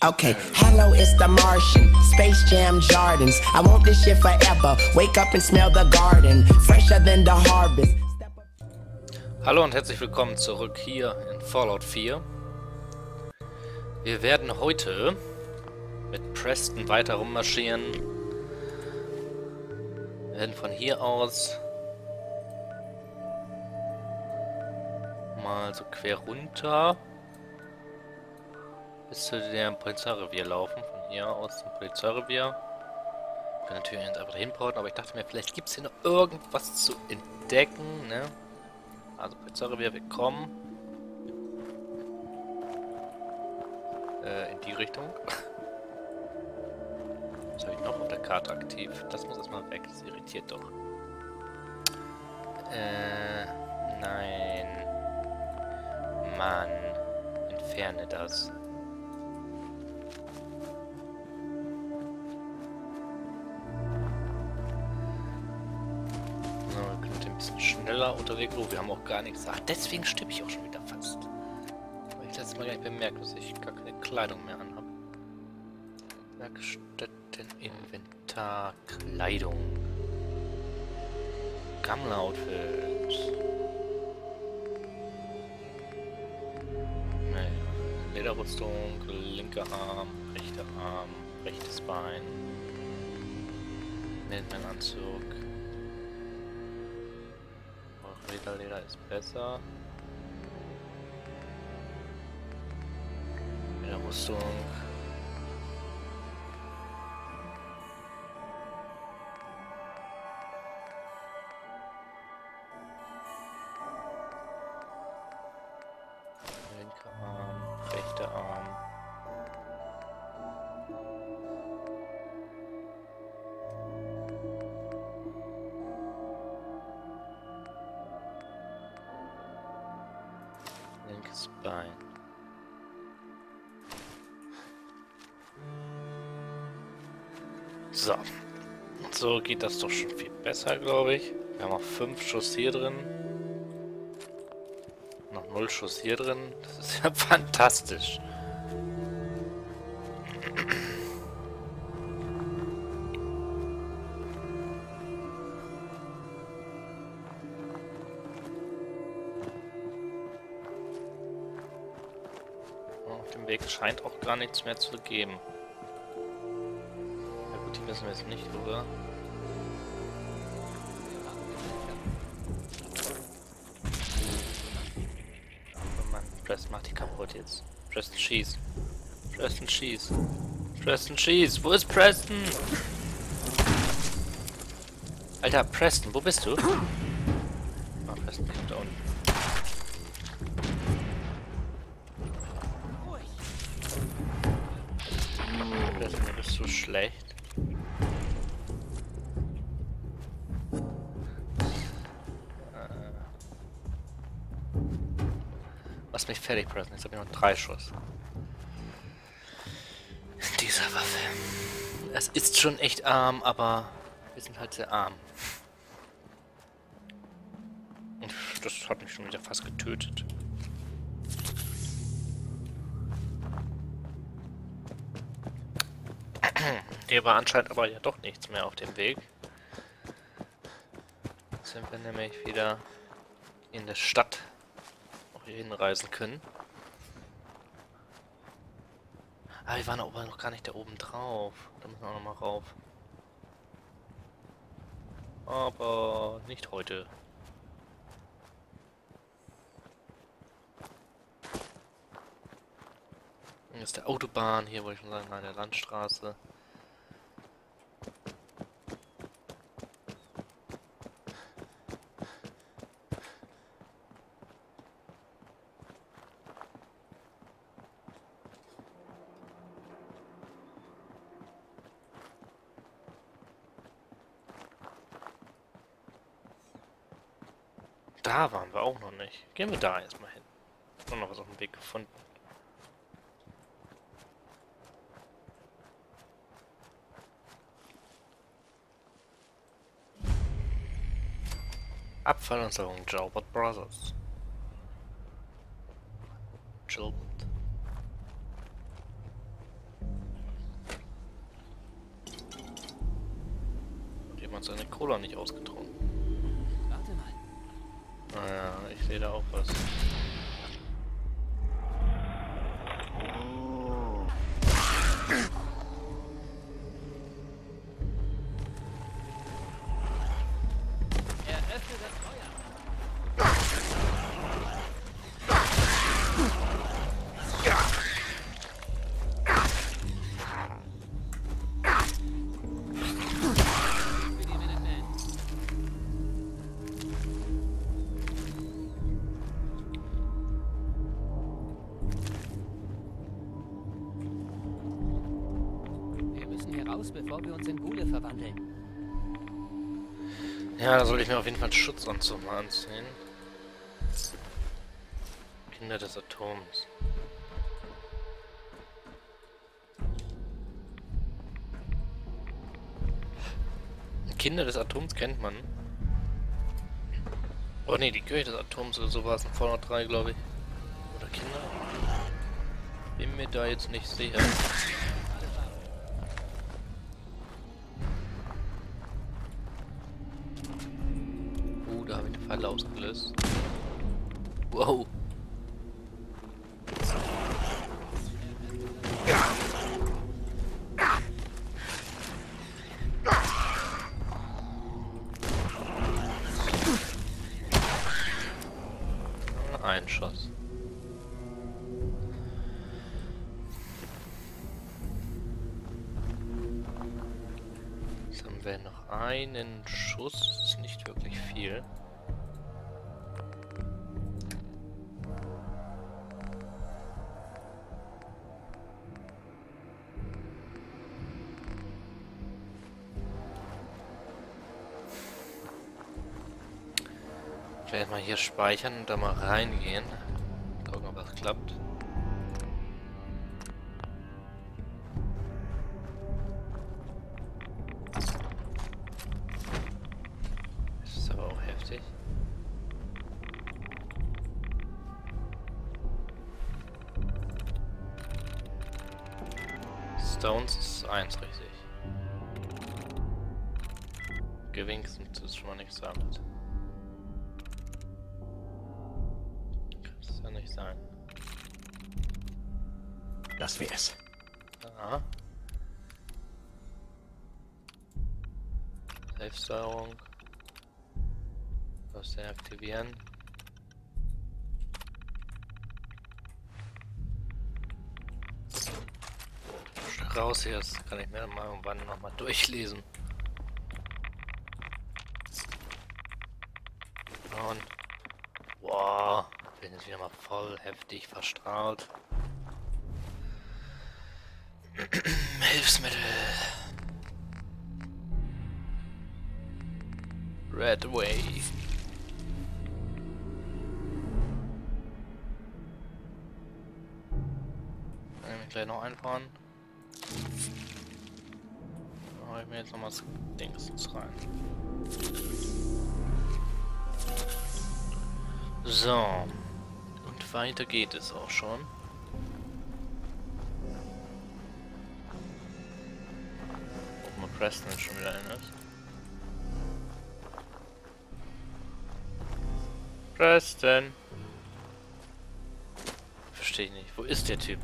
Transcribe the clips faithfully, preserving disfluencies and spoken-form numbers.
Okay, hello, it's the Martian, Space Jam Jardins. I want this shit forever. Wake up and smell the garden, fresher than the harvest. Hallo und herzlich willkommen zurück hier in Fallout vier. Wir werden heute mit Preston weiter rummarschieren. Wir werden von hier aus mal so quer runter bis zu dem Polizeirevier laufen. Von hier aus zum Polizeirevier. Wir können natürlich jetzt einfach hinporten, aber ich dachte mir, vielleicht gibt es hier noch irgendwas zu entdecken, ne? Also Polizeirevier, wir kommen äh, in die Richtung. Was habe ich noch auf der Karte aktiv? Das muss erstmal weg, das irritiert doch. Äh, nein. Mann, entferne das. So, wir können ein bisschen schneller unterwegs. Oh, wir haben auch gar nichts. Ach, deswegen stimme ich auch schon wieder fast. Weil ich letztes Mal gar nicht bemerkt, dass ich gar keine Kleidung mehr anhabe. Werkstätten, Inventar, Kleidung. Gammler-Outfit. Naja, Lederrüstung, linker Arm, rechter Arm, rechtes Bein. Anzug. Leder, Leder ist besser. Lederrüstung. Linker Arm, rechter Arm. Linkes Bein. So. So geht das doch schon viel besser, glaube ich. Wir haben auch fünf Schuss hier drin. Noch null Schuss hier drin. Das ist ja fantastisch. Auf dem Weg scheint auch gar nichts mehr zu geben. Na gut, die wissen wir jetzt nicht, oder? Preston, mach die kaputt jetzt. Preston, schieß. Preston, schieß. Preston, schieß. Wo ist Preston? Alter, Preston, wo bist du? Ah, Preston kommt da unten. Preston, du bist so schlecht. Lass mich fertig, Preston. Jetzt habe ich noch drei Schuss. In dieser Waffe. Es ist schon echt arm, aber wir sind halt sehr arm. Und das hat mich schon wieder fast getötet. Hier war anscheinend aber ja doch nichts mehr auf dem Weg. Jetzt sind wir nämlich wieder in der Stadt. Hier hinreisen können. Aber wir waren aber noch gar nicht da oben drauf. Da müssen wir auch noch mal rauf. Aber nicht heute. Hier ist der Autobahn, hier wollte ich schon sagen, nein, der Landstraße. Da waren wir auch noch nicht. Gehen wir da erstmal hin. Ich habe noch was auf dem Weg gefunden. Abfalluntersuchung Gilbert Brothers. Gilbert. hat seine Cola nicht ausgetrunken. Warte mal. Naja, ich sehe da auch was. Eröffne das Feuer. Für die Minutemen. Wir müssen hier raus, bevor wir uns in Ghule verwandeln. Ja, da soll ich mir auf jeden Fall einen Schutzanzug mal anziehen. Kinder des Atoms. Kinder des Atoms kennt man. Oh ne, die Kirche des Atoms oder so war es in Fallout drei, glaube ich. Oder Kinder? Bin mir da jetzt nicht sicher. Uh, da habe ich eine Falle ausgelöst. Wow. Ein Schuss. Jetzt haben wir noch einen Schuss, das ist nicht wirklich viel. Ich werde mal hier speichern und da mal reingehen. Gucken, ob das klappt. Das ist aber auch heftig. Stones ist eins richtig. Gewinkst ist schon mal nichts damit. Kann nicht sein. Das wär's. Aha. Selbststeuerung. Was deaktivieren. Raus hier, das kann ich mir mal irgendwann nochmal durchlesen. Und wow, bin jetzt wieder mal voll heftig verstrahlt. Hilfsmittel. Red Way. Kann ich gleich noch einfahren. Da hau ich mir jetzt noch mal das Dings rein. So. Und weiter geht es auch schon. Ob man Preston schon wieder erinnert. Preston. Verstehe ich nicht. Wo ist der Typ?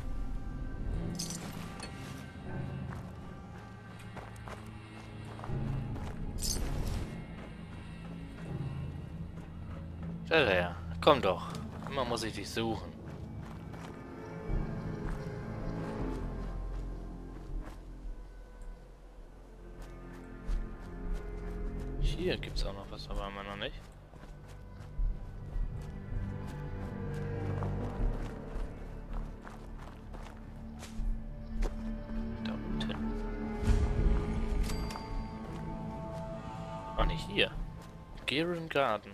Da wär. Komm doch. Immer muss ich dich suchen. Hier gibt's auch noch was, aber immer noch nicht. Da unten. Ach, nicht hier. Garen Garden.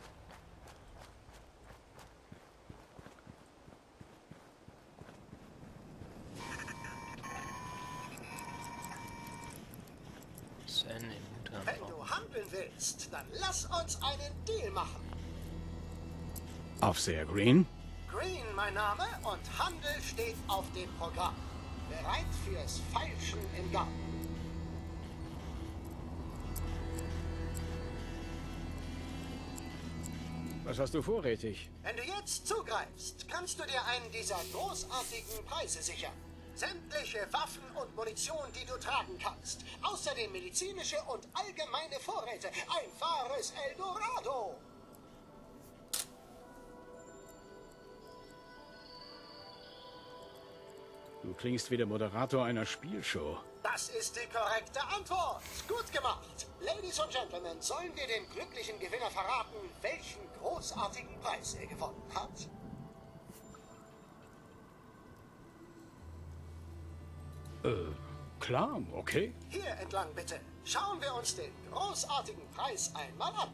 Wenn du handeln willst, dann lass uns einen Deal machen. Aufseher Green? Green, mein Name, und Handel steht auf dem Programm. Bereit fürs Feilschen im Garten. Was hast du vorrätig? Wenn du jetzt zugreifst, kannst du dir einen dieser großartigen Preise sichern. Sämtliche Waffen und Munition, die du tragen kannst. Außerdem medizinische und allgemeine Vorräte. Ein wahres Eldorado. Du klingst wie der Moderator einer Spielshow. Das ist die korrekte Antwort. Gut gemacht. Ladies und Gentlemen, sollen wir dem glücklichen Gewinner verraten, welchen großartigen Preis er gewonnen hat? Äh, klar, okay. Hier entlang bitte. Schauen wir uns den großartigen Preis einmal an.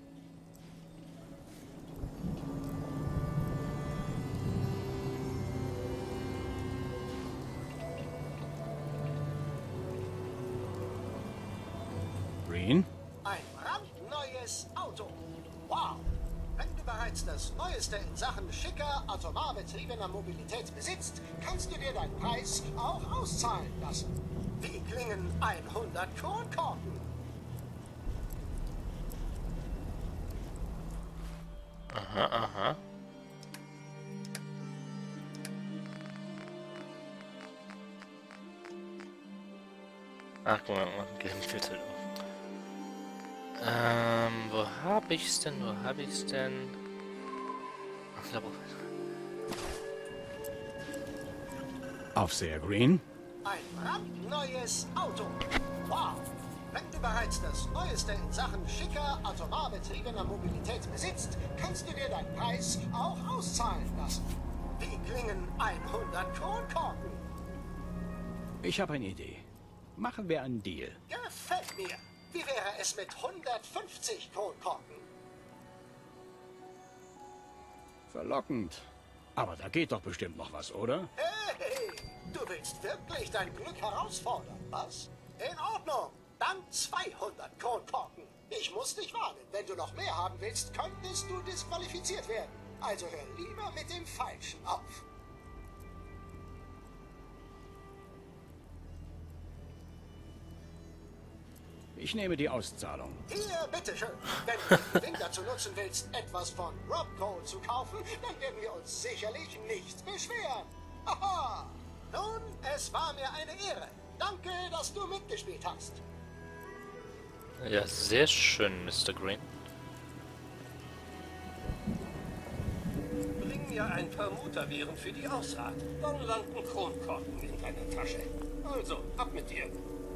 Green? Ein brandneues Auto. Wow. Wenn du bereits das Neueste in Sachen schicker, atomar betriebener Mobilität besitzt, kannst du dir deinen Preis auch auszahlen lassen. Wie klingen hundert Kronkorken? Aha, aha. Ach, guck mal, ein Filter. Ähm, wo hab ich's denn? Wo hab ich's denn? Ich glaube. Aufseher Green? Ein brandneues Auto. Wow. Wenn du bereits das Neueste in Sachen schicker, atomar betriebener Mobilität besitzt, kannst du dir deinen Preis auch auszahlen lassen. Wie klingen hundert Kronkorken? Ich habe eine Idee. Machen wir einen Deal. Gefällt mir. Wie wäre es mit hundertfünfzig Kronkorken? Verlockend. Aber da geht doch bestimmt noch was, oder? Hey, du willst wirklich dein Glück herausfordern, was? In Ordnung. Dann zweihundert Kronkorken. Ich muss dich warnen. Wenn du noch mehr haben willst, könntest du disqualifiziert werden. Also hör lieber mit dem Falschen auf. Ich nehme die Auszahlung. Hier, bitteschön. Wenn du den Gewinn dazu nutzen willst, etwas von Robco zu kaufen, dann werden wir uns sicherlich nicht beschweren. Haha! Nun, es war mir eine Ehre. Danke, dass du mitgespielt hast. Ja, sehr schön, Mister Green. Bring mir ein paar Mutterbeeren für die Aussaat. Dann landen Kronkorken in deiner Tasche. Also, ab mit dir.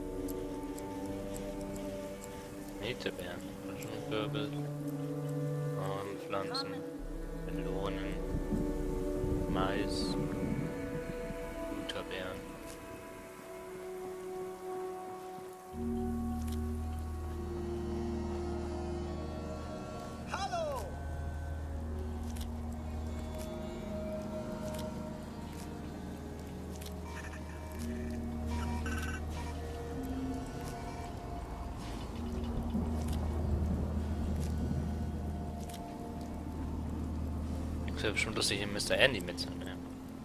Metebeeren, Kürbis, Pflanzen, Melonen, Mais, Mutterbeeren. Hallo! Das wäre bestimmt lustig, hier Mister Andy mitzunehmen.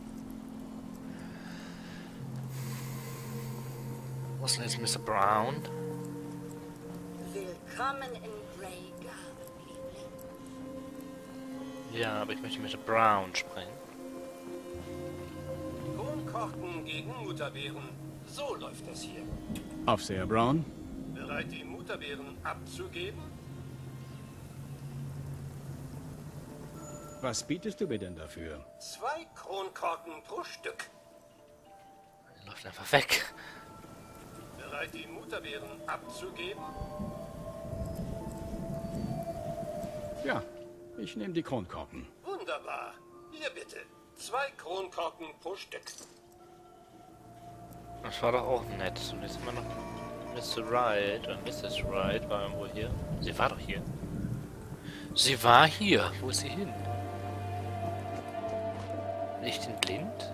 Was ist jetzt Mister Brown? Willkommen in Grey Garden, Liebling. Ja, aber ich möchte Mister Brown sprechen. Kronkorken gegen Mutterbeeren. So läuft das hier. Aufseher Brown? Bereit, die Mutterbeeren abzugeben? Was bietest du mir denn dafür? Zwei Kronkorken pro Stück. Er läuft einfach weg. Bereit, die Mutterbeeren abzugeben? Ja, ich nehme die Kronkorken. Wunderbar. Hier bitte. Zwei Kronkorken pro Stück. Das war doch auch nett. Und jetzt immer noch Mister Wright oder Missus Wright war irgendwo hier. Sie war doch hier. Sie war hier. Wo ist sie hin? Nicht in blind?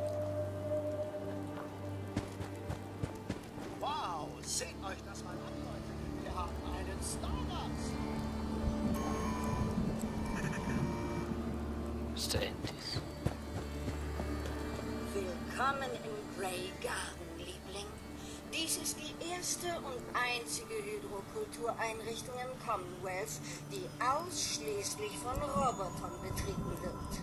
Wow, seht euch das mal an, Leute. Wir haben einen Stardust. Mister Andys. Willkommen in Grey Garden, Liebling. Dies Dies ist die erste und einzige Hydrokultureinrichtung im Commonwealth, die ausschließlich von Robotern betrieben wird.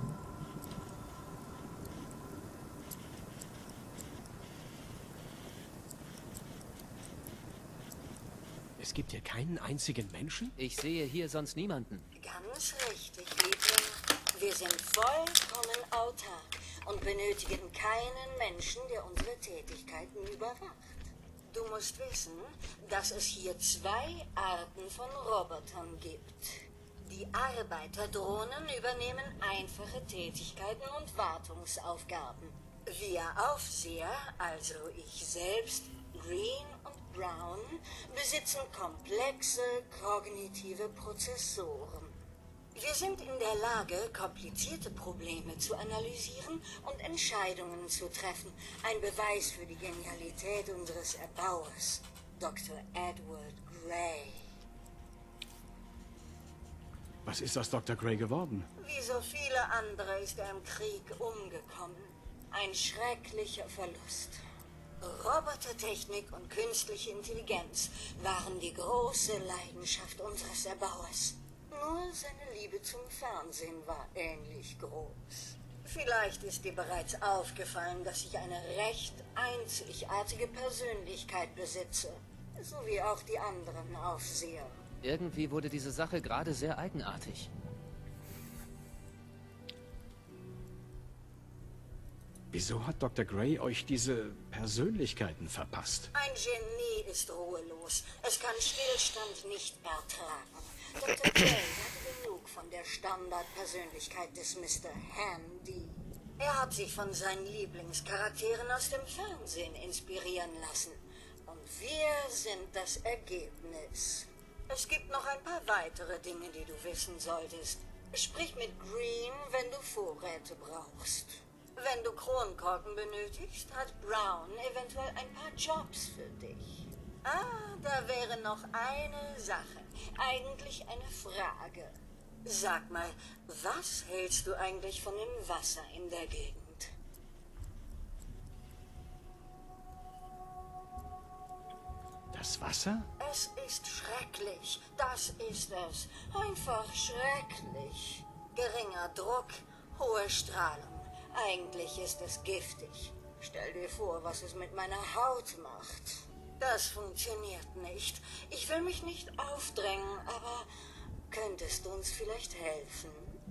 Es gibt hier keinen einzigen Menschen? Ich sehe hier sonst niemanden. Ganz richtig, Liebling. Wir sind vollkommen autark und benötigen keinen Menschen, der unsere Tätigkeiten überwacht. Du musst wissen, dass es hier zwei Arten von Robotern gibt. Die Arbeiterdrohnen übernehmen einfache Tätigkeiten und Wartungsaufgaben. Wir Aufseher, also ich selbst, Green und Brown, besitzen komplexe kognitive Prozessoren. Wir sind in der Lage, komplizierte Probleme zu analysieren und Entscheidungen zu treffen. Ein Beweis für die Genialität unseres Erbauers, Doktor Edward Grey. Was ist aus Doktor Grey geworden? Wie so viele andere ist er im Krieg umgekommen. Ein schrecklicher Verlust. Robotertechnik und künstliche Intelligenz waren die große Leidenschaft unseres Erbauers. Nur seine Liebe zum Fernsehen war ähnlich groß. Vielleicht ist dir bereits aufgefallen, dass ich eine recht einzigartige Persönlichkeit besitze, so wie auch die anderen Aufseher. Irgendwie wurde diese Sache gerade sehr eigenartig. Wieso hat Doktor Grey euch diese Persönlichkeiten verpasst? Ein Genie ist ruhelos. Es kann Stillstand nicht ertragen. Doktor Grey hatte genug von der Standardpersönlichkeit des Mister Handy. Er hat sich von seinen Lieblingscharakteren aus dem Fernsehen inspirieren lassen. Und wir sind das Ergebnis. Es gibt noch ein paar weitere Dinge, die du wissen solltest. Sprich mit Green, wenn du Vorräte brauchst. Wenn du Kronkorken benötigst, hat Brown eventuell ein paar Jobs für dich. Ah, da wäre noch eine Sache. Eigentlich eine Frage. Sag mal, was hältst du eigentlich von dem Wasser in der Gegend? Das Wasser? Es ist schrecklich. Das ist es. Einfach schrecklich. Geringer Druck, hohe Strahlung. Eigentlich ist es giftig. Stell dir vor, was es mit meiner Haut macht. Das funktioniert nicht. Ich will mich nicht aufdrängen, aber könntest du uns vielleicht helfen?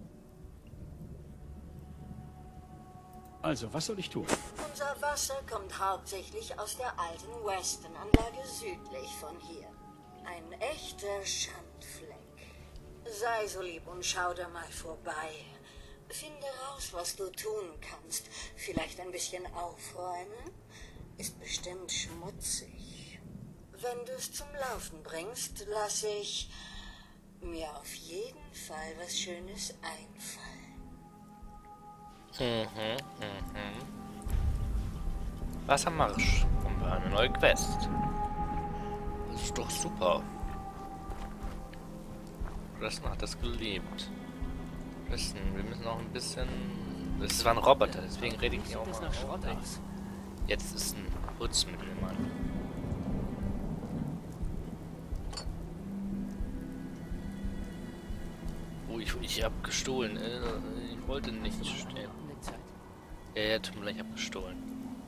Also, was soll ich tun? Unser Wasser kommt hauptsächlich aus der alten Weston-Anlage südlich von hier. Ein echter Schandfleck. Sei so lieb und schau da mal vorbei. Finde raus, was du tun kannst. Vielleicht ein bisschen aufräumen? Ist bestimmt schmutzig. Wenn du es zum Laufen bringst, lasse ich mir auf jeden Fall was Schönes einfallen. Mhm, mhm. Wassermarsch. Haben wir eine neue Quest. Das ist doch super. Preston hat das geliebt. Preston, wir müssen noch ein bisschen... Das war ein Roboter, deswegen rede ich nicht auch mal. Schrott aus. Jetzt ist ein Putzmittel, Mann. Oh, ich, ich hab gestohlen. Ich wollte nicht stehlen. Ja, ja, tut mir leid, ich hab gestohlen.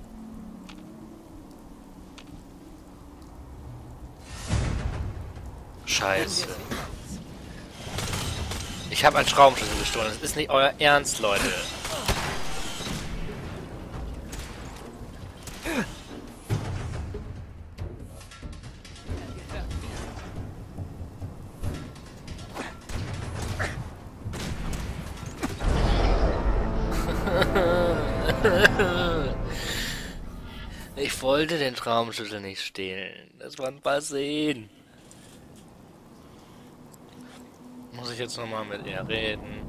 Scheiße. Ich habe einen Schraubenschlüssel gestohlen. Das ist nicht euer Ernst, Leute. Ich wollte den Schraubenschlüssel nicht stehlen. Das war ein Versehen. Muss ich jetzt nochmal mit ihr reden?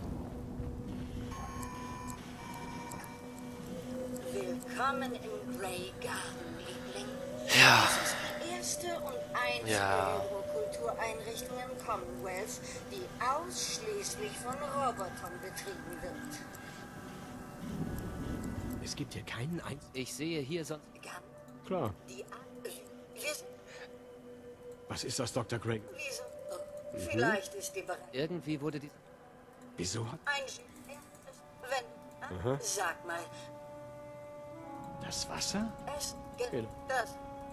Willkommen im Grey Garden, Liebling. Ja. Das ist die erste und einzige Ja. Hydrokultureinrichtung im Commonwealth, die ausschließlich von Robotern betrieben wird. Es gibt hier keinen einzigen... Ich sehe hier sonst... Ganz Klar. Die A wir, Was ist das, Doktor Gregg? wieso? Oh, vielleicht ist die Bereitschaft Irgendwie wurde die... Wieso? ein... Wenn... Sag mal, Das Wasser? es gibt das...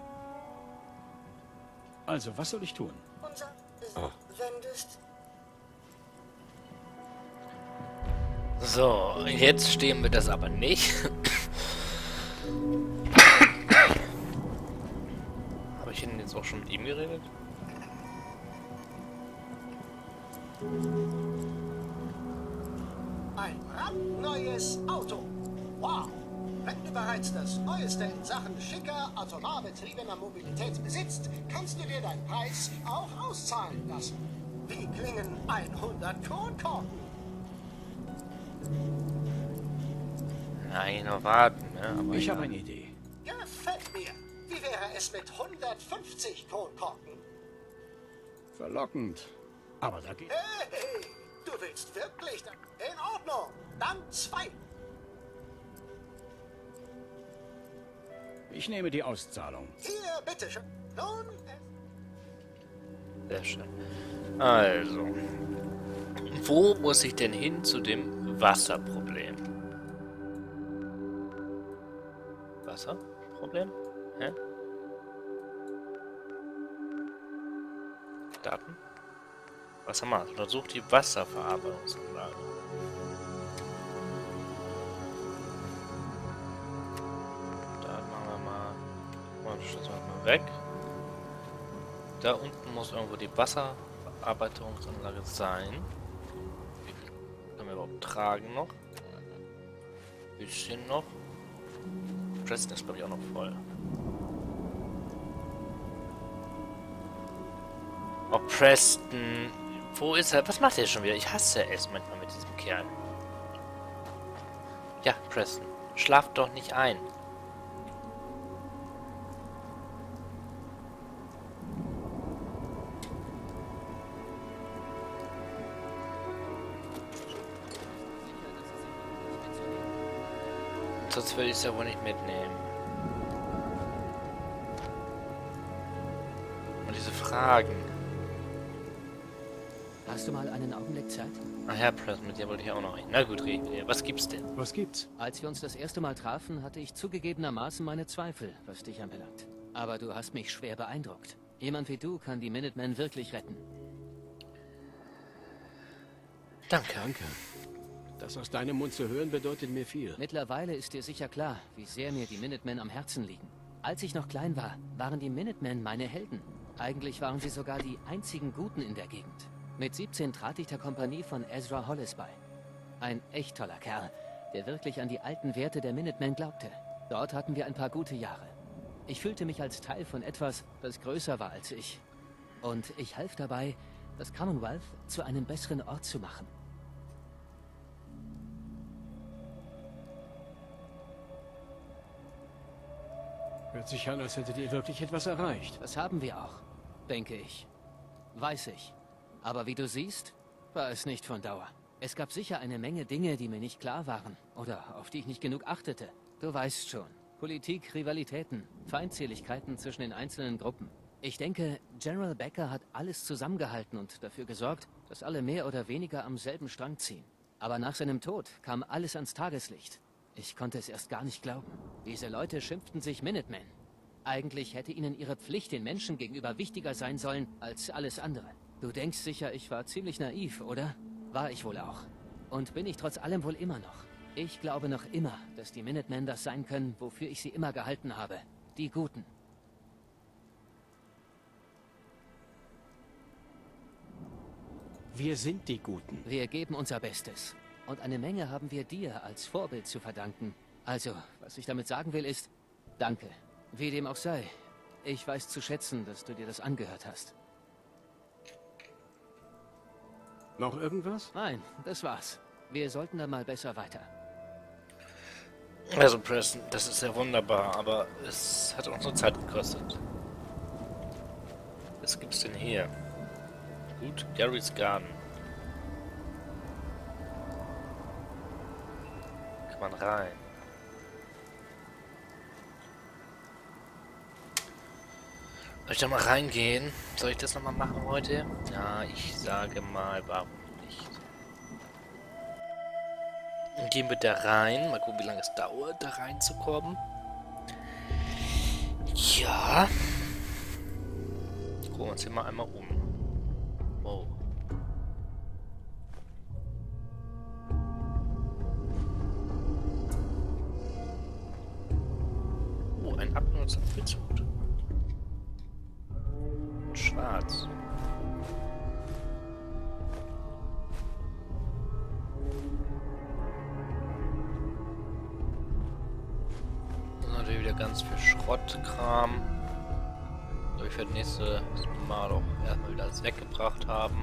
Also, was soll ich tun? Unser... Oh. Wenn du's... So, jetzt stehen wir das aber nicht. Habe ich denn jetzt auch schon mit ihm geredet? Ein brandneues Auto. Wow! Wenn du bereits das Neueste in Sachen schicker, atomar-betriebener Mobilität besitzt, kannst du dir deinen Preis auch auszahlen lassen. Wie klingen hundert Kronkorken? Nein, noch warten, ne? Aber Ich ja. habe eine Idee. Gefällt mir. Wie wäre es mit hundertfünfzig Kronkorken? Verlockend. Aber da geht... Hey, du willst wirklich... da- In Ordnung. Dann zwei. Ich nehme die Auszahlung. Hier, bitteschön. Nun... Sehr schön. Also. Wo muss ich denn hin zu dem Wasserproblem? Wasserproblem? Hä? Daten? Wassermaß. Untersucht die Wasserverarbeitungsanlage. Da machen wir mal... Machen wir das mal weg. Da unten muss irgendwo die Wasserverarbeitungsanlage sein. Wie viel können wir überhaupt tragen noch? Ein bisschen noch. Preston ist, glaube ich, auch noch voll. Oh, Preston. Wo ist er? Was macht er schon wieder? Ich hasse es manchmal mit diesem Kerl. Ja, Preston. Schlaf doch nicht ein. Sonst will ich es ja wohl nicht mitnehmen. Und diese Fragen. Hast du mal einen Augenblick Zeit? Ach ja, Preston, mit dir wollte ich auch noch reden. Na gut, reden wir. Was gibt's denn? Was gibt's? Als wir uns das erste Mal trafen, hatte ich zugegebenermaßen meine Zweifel, was dich anbelangt. Aber du hast mich schwer beeindruckt. Jemand wie du kann die Minutemen wirklich retten. Danke. Danke. Das aus deinem Mund zu hören bedeutet mir viel. Mittlerweile ist dir sicher klar, wie sehr mir die Minutemen am Herzen liegen. Als ich noch klein war, waren die Minutemen meine Helden. Eigentlich waren sie sogar die einzigen Guten in der Gegend. Mit siebzehn trat ich der Kompanie von Ezra Hollis bei. Ein echt toller Kerl, der wirklich an die alten Werte der Minutemen glaubte. Dort hatten wir ein paar gute Jahre. Ich fühlte mich als Teil von etwas, das größer war als ich. Und ich half dabei, das Commonwealth zu einem besseren Ort zu machen. Hört sich an, als hättet ihr wirklich etwas erreicht. Das haben wir auch, denke ich. Weiß ich. Aber wie du siehst, war es nicht von Dauer. Es gab sicher eine Menge Dinge, die mir nicht klar waren oder auf die ich nicht genug achtete. Du weißt schon. Politik, Rivalitäten, Feindseligkeiten zwischen den einzelnen Gruppen. Ich denke, General Becker hat alles zusammengehalten und dafür gesorgt, dass alle mehr oder weniger am selben Strang ziehen. Aber nach seinem Tod kam alles ans Tageslicht. Ich konnte es erst gar nicht glauben. Diese Leute schimpften sich Minutemen. Eigentlich hätte ihnen ihre Pflicht den Menschen gegenüber wichtiger sein sollen als alles andere. Du denkst sicher, ich war ziemlich naiv, oder? War ich wohl auch. Und bin ich trotz allem wohl immer noch. Ich glaube noch immer, dass die Minutemen das sein können, wofür ich sie immer gehalten habe. Die Guten. Wir sind die Guten. Wir geben unser Bestes. Und eine Menge haben wir dir als Vorbild zu verdanken. Also, was ich damit sagen will, ist, danke. Wie dem auch sei. Ich weiß zu schätzen, dass du dir das angehört hast. Noch irgendwas? Nein, das war's. Wir sollten dann mal besser weiter. Also Preston, das ist ja wunderbar, aber es hat unsere Zeit gekostet. Was gibt's denn hier? Gut, Gary's Garden. Kann man rein. Soll ich da mal reingehen? Soll ich das nochmal machen heute? Ja, ich sage mal, warum nicht? Dann gehen wir da rein. Mal gucken, wie lange es dauert, da reinzukommen. Ja. Gucken wir uns hier mal einmal um. Wow. Oh, ein abgenutzter Pilzhut. Schwarz. Das ist natürlich wieder ganz viel Schrottkram. So, ich werde nächste Mal auch erstmal wieder alles weggebracht haben.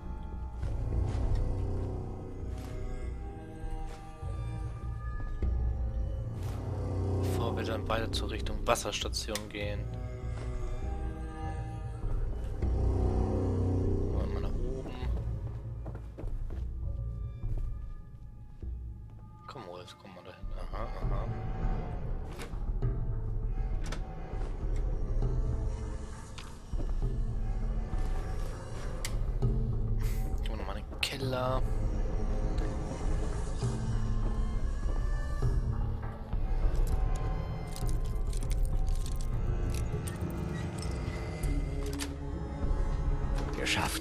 Bevor wir dann weiter zur Richtung Wasserstation gehen. Keller. Geschafft.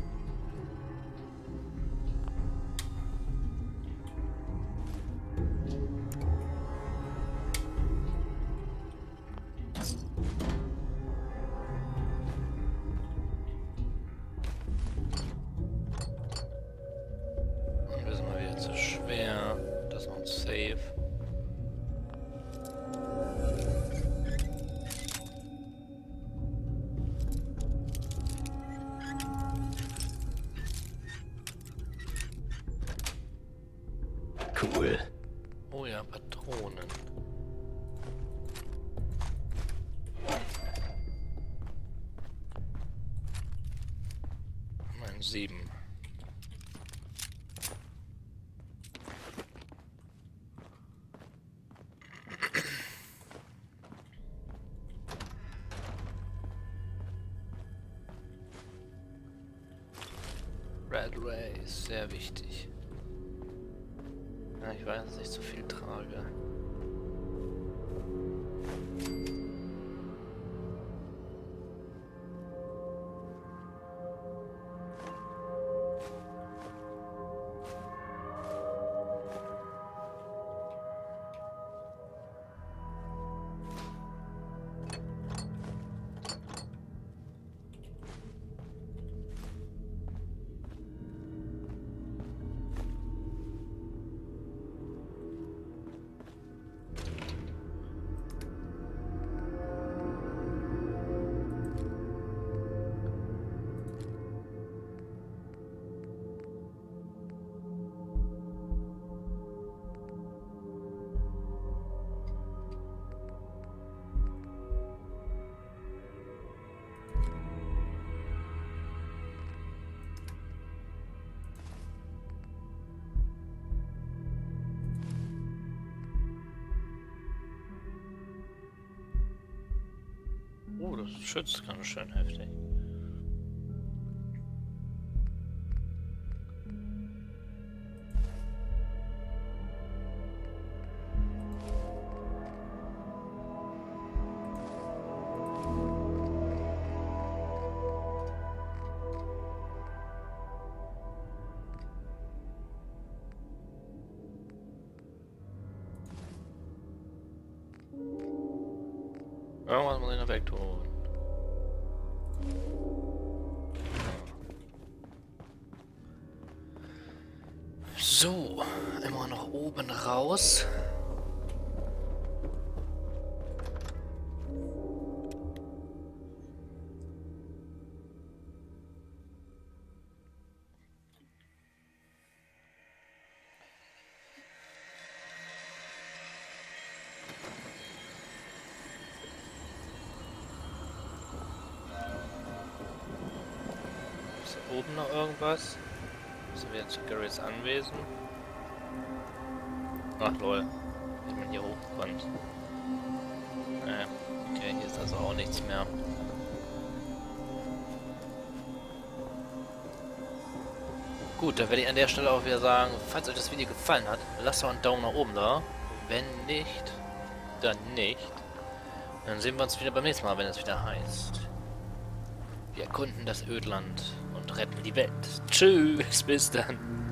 Cool. Oh ja, Patronen. Ein sieben. Red Ray ist sehr wichtig. Ja, ich weiß, dass ich zu viel trage. Oh, das schützt ganz schön heftig. Irgendwas muss ich noch wegtun. So, immer noch oben raus. Oben noch irgendwas? Müssen wir jetzt zu Garys Anwesen? Ach lol, wie man hier hochkommt. Äh, okay, hier ist also auch nichts mehr. Gut, dann werde ich an der Stelle auch wieder sagen, falls euch das Video gefallen hat, lasst doch einen Daumen nach oben da. Wenn nicht, dann nicht. Dann sehen wir uns wieder beim nächsten Mal, wenn es wieder heißt: Wir erkunden das Ödland und retten die Welt. Tschüss, bis dann.